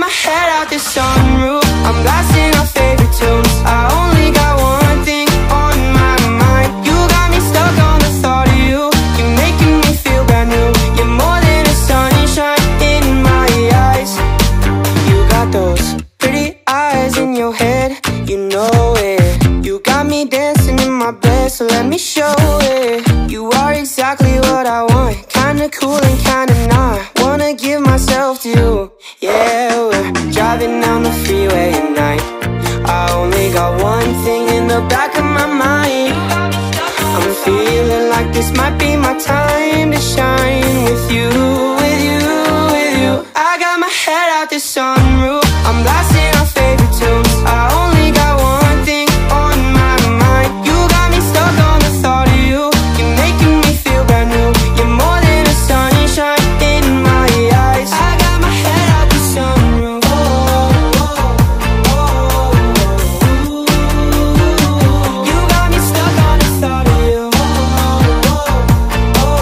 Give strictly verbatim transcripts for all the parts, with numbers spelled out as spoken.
my head out the sunroof, I'm blasting our favorite tunes. I only got one thing on my mind. You got me stuck on the thought of you. You're making me feel brand new. You're more than a sunshine in my eyes. You got those pretty eyes in your head, you know it. You got me dancing in my bed, so let me show it. You are exactly what I want, kinda cool and kinda not. Wanna give myself to you. Yeah, we're driving down the freeway at night. I only got one thing in the back of my mind. I'm feeling like this might be my time to shine. With you, with you, with you. I got my head out the sunroof, I'm blasting our favorite tunes. I only got one thing on my mind. You got me stuck on the thought of you. You're making me feel brand new. You're more than a sunshine in my eyes. I got my head out the sunroof. Oh, oh, oh, oh. You got me stuck on the thought of you. Oh, oh, oh,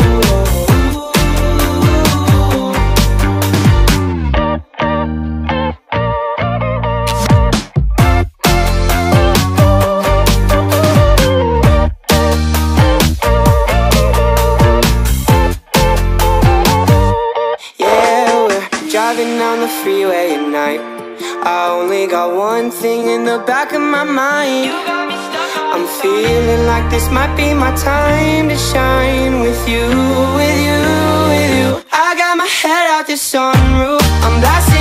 yeah, we're driving down the freeway at night. I only got one thing in the back of my mind. I'm feeling like this might be my time to shine. With you, with you, with you. I got my head out the sunroof, I'm blasting